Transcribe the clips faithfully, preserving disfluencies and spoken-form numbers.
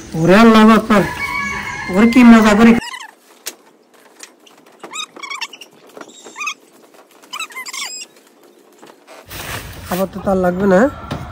ওরে আল্লাহু আকবার, ওরে কি মজা করে খাবার তো তার লাগবে না।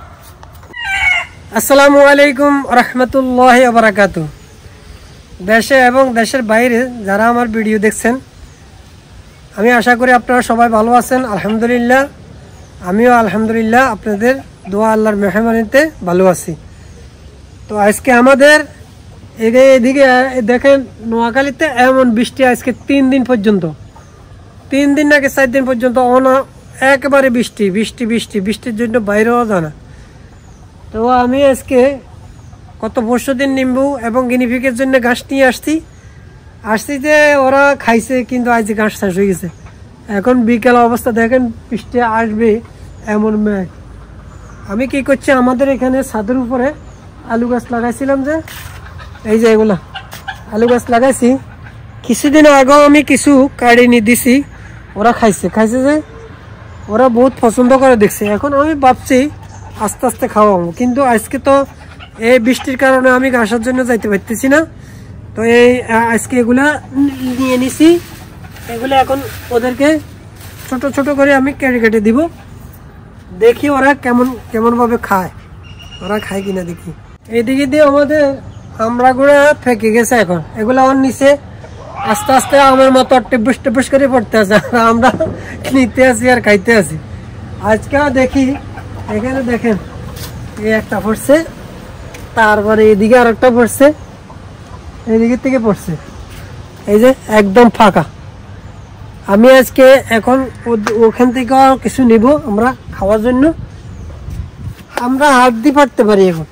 আসসালামু আলাইকুম রহমতুল্লাহি ওয়া বারাকাতুহু। দেশে এবং দেশের বাইরে যারা আমার ভিডিও দেখছেন, আমি আশা করি আপনারা সবাই ভালো আছেন। আলহামদুলিল্লাহ, আমিও আলহামদুলিল্লাহ আপনাদের দোয়া আল্লাহর মেহরবানিতে ভালো আছি। তো আজকে আমাদের এদিকে দেখেন নোয়াখালীতে এমন বৃষ্টি আজকে তিন দিন পর্যন্ত, তিন দিন নাকি চার দিন পর্যন্ত অনা একেবারে বৃষ্টি বৃষ্টি বৃষ্টি বৃষ্টির জন্য বাইরেও জানা। তো আমি আজকে গত পরশু দিন নিম্বু এবং গিনিপিগের জন্য ঘাস নিয়ে আসছি আসছি যে ওরা খাইছে, কিন্তু আজ ঘাস শেষ হয়ে গেছে। এখন বিকেল অবস্থা দেখেন, বৃষ্টি আসবে এমন মেঘ। আমি কি করছি, আমাদের এখানে ছাদের উপরে আলু গাছ লাগাইছিলাম, যে এই যে এগুলা আলু গাছ লাগাইছি, কিছুদিন আগেও আমি কিছু কাড়ি নিয়ে দিছি, ওরা খাইছে খাইছে যে ওরা বহুত পছন্দ করে দেখছে। এখন আমি ভাবছি আস্তে আস্তে খাওয়াবো, কিন্তু আজকে তো এই বৃষ্টির কারণে আমি ঘাসের জন্য যাইতে পারতেছি না। তো এই আজকে এগুলা নিয়ে নিছি, এগুলো এখন ওদেরকে ছোট ছোট করে আমি কেটে কেটে দিব, দেখি ওরা কেমন কেমন ভাবে খায়, ওরা খায় কিনা দেখি। এইদিকে দিয়ে আমাদের আমরা গুঁড়া ফেঁকে গেছে, এখন এগুলো আমার নিচে আস্তে আস্তে আমার মতো টেপুস টেপুস করে পড়তে আছে, আমরা নিতে আসি আর খাইতে আসি। আজকে দেখি এখানে দেখেন এই একটা পড়ছে, তারপরে এদিকে আর একটা পড়ছে, এদিকে থেকে পড়ছে, এই যে একদম ফাঁকা। আমি আজকে এখন ওখান থেকে কিছু নিব আমরা খাওয়ার জন্য, আমরা হাত দিয়ে পারতে পারি, এখন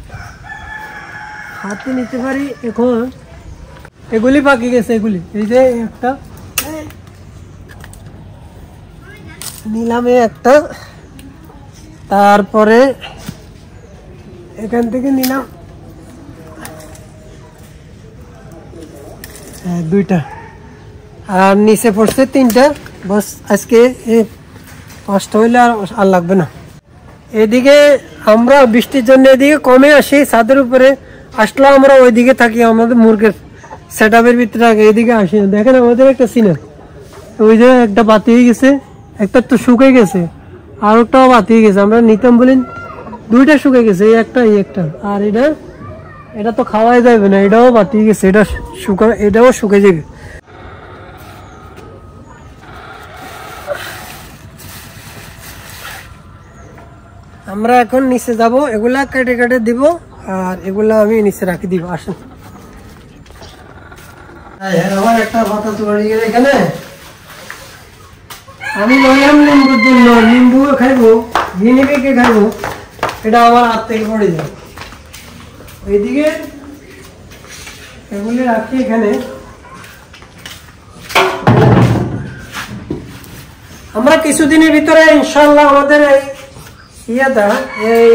হাতে নিতে পারি। এখন এগুলি পাকি গেছে, এগুলি এই যে একটা নিলাম, একটা তারপরে এখান থেকে নিলাম দুইটা, আর নিচে পড়ছে তিনটা, বাস আজকে পাঁচটা হইলে আর আর লাগবে না। এদিকে আমরা বৃষ্টির জন্য এদিকে কমে আসি, ছাদের উপরে আসলে আমরা ওইদিকে থাকি, আমাদের মুরগের সেট আপের ভিতরে আগে এদিকে আসি। দেখেন আমাদের একটা সিনার, ওই যে একটা বাতি হয়ে গেছে, একটা তো শুকে গেছে, আর একটাও বাতি হয়ে গেছে। আমরা নিতাম বলেন দুইটা শুকে গেছে, এই একটা এই একটা, আর এটা এটা তো খাওয়াই যাবে না, এটাও বাতি হয়ে গেছে, এটা শুকা এটাও শুকে যাবে। আমরা এখন নিচে যাব, এগুলা কেটে কেটে দিব, আর এগুলা আমি নিচে রাখি দিব। আসেন, আমার একটা কথা তো এখানে আমি বললাম নিম্বুর জন্য, নিম্বু খাইবো, গিনিপিগে খাইবো, এটা আমার হাত থেকে পড়ে যায়। ওইদিকে এগুলি রাখি এখানে। আমরা কিছুদিনের ভিতরে ইনশাল্লাহ আমাদের এই ইয়েটা, এই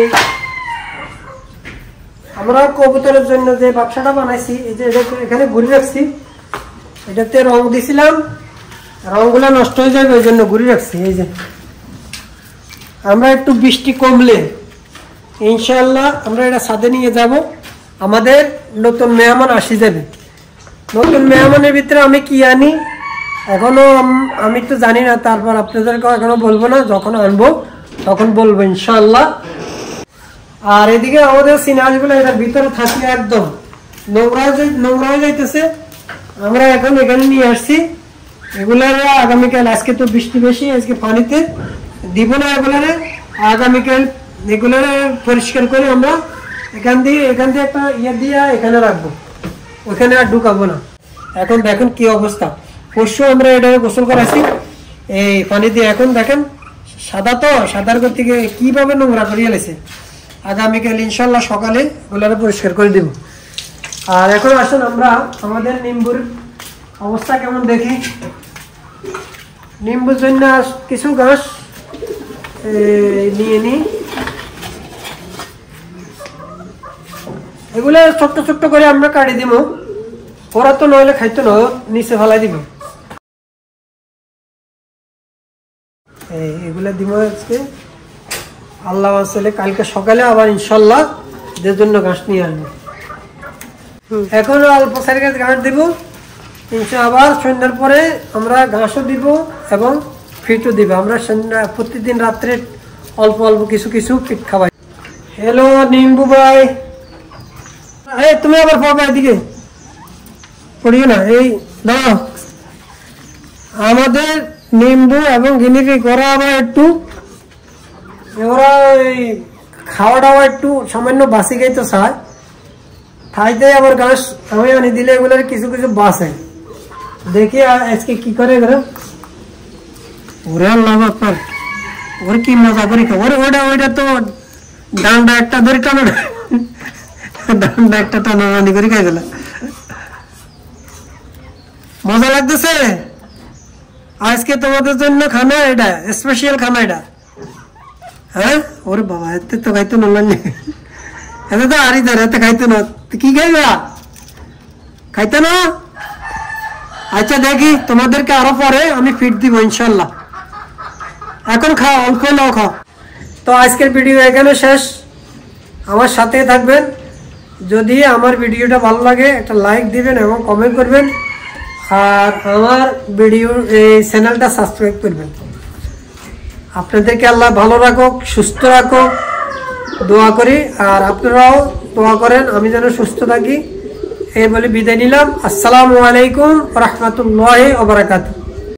আমরা কবুতরের জন্য যে বাক্সাটা বানাইছি, এই যে এখানে ঘুরে রাখছি, এটাতে রং দিছিলাম, রংগুলা নষ্ট হয়ে যাবে ওই জন্য ঘুরে রাখছি। এই যে আমরা একটু বৃষ্টি কমলে ইনশাল্লাহ আমরা এটা ছাদে নিয়ে যাব, আমাদের নতুন মেহমান আসি যাবে। নতুন মেহমানের ভিতরে আমি কি আনি এখনো আমি তো জানি না, তারপর আপনাদেরকে এখনো বলবো না, যখন আনবো তখন বলবো ইনশাল্লাহ। আর এদিকে আমাদের সিনাজগুলো এটার ভিতরে থাকলে একদম নোংরা নোংরা হয়ে যাইতেছে, আমরা এখন এখানে নিয়ে আসছি। এগুলার আগামীকাল, আজকে তো বৃষ্টি বেশি, আজকে পানিতে দিব না এগুলারে, আগামীকাল এগুলার পরিষ্কার করে আমরা এখান দিয়ে এখান দিয়ে একটা ইয়ে দিয়ে এখানে রাখবো, ওখানে আর ঢুকাবো না। এখন দেখেন কি অবস্থা, পরশু আমরা এটা গোসল করাইছি এই পানি দিয়ে, এখন দেখেন সাদা, তো সাদার থেকে কিভাবে নোংরা করিয়ে লেছে। আগামীকাল ইনশাল্লাহ সকালে ওগুলারে পরিষ্কার করে দিব। আর এখন আসুন আমরা আমাদের নিম্বুর অবস্থা কেমন দেখি। নিম্বুর জন্য কিছু ঘাস নিয়ে নিই, এগুলো ছোট্ট ছোট্ট করে আমরা কাটি দিব, ওরা তো নইলে খাইতো না, নিচে ফেলাই দিব। এগুলা দিব আজকে, আল্লাহ আসলে কালকে সকালে আবার ইনশাল্লাহ যে জন্য ঘাস নিয়ে আসবো। এখন অল্প সাইডে ঘাস দিব, ইনশাআল্লাহ আবার সন্ধ্যার পরে আমরা ঘাসও দিব এবং ফিটও দিব। আমরা সন্ধ্যা প্রতিদিন রাত্রে অল্প অল্প কিছু কিছু ফিট খাওয়াই। হ্যালো নিম্বু ভাই, এই তুমি আবার পাবা এদিকে পড়িও না। এই দাও আমাদের নিম্বু এবং গিনিকে করা আবার একটু ওরা ওই খাওয়া দাওয়া একটু সামান্য বাসি খাইতে চায়, খাইতে আবার ঘাস আমি আনি দিলে এগুলোর কিছু কিছু বাসে। দেখি আজকে কি করে এগুলো। ওরে আল্লাহ আপনার ওর কি মজা করে খা। ওরে ওটা ওইটা তো ডান্ডা একটা ধরে টানো না, ডান্ডা একটা টানানি করে খাই দিল। মজা লাগতেছে আজকে তোমাদের জন্য খানা, এটা স্পেশাল খানা এটা। হ্যাঁ ওরে বাবা এতে তো খাইতো না, এতে তো আরি ধরে এতে খাইতো না। কি খাইবা খাইতে না? আচ্ছা দেখি তোমাদেরকে আরো পরে আমি ফিট দিব ইনশাল্লাহ। এখন খাও, অল্প নাও খাও। তো আজকের ভিডিও এখানে শেষ। আমার সাথে থাকবেন। যদি আমার ভিডিওটা ভালো লাগে একটা লাইক দিবেন এবং কমেন্ট করবেন, আর আমার ভিডিও এই চ্যানেলটা সাবস্ক্রাইব করবেন। আপনাদেরকে আল্লাহ ভালো রাখুক, সুস্থ রাখুক দোয়া করি, আর আপনারাও দোয়া করেন আমি যেন সুস্থ থাকি। এই বলে বিদায় নিলাম। আসসালামু আলাইকুম ওয়া রাহমাতুল্লাহি ওয়া বারাকাতুহু।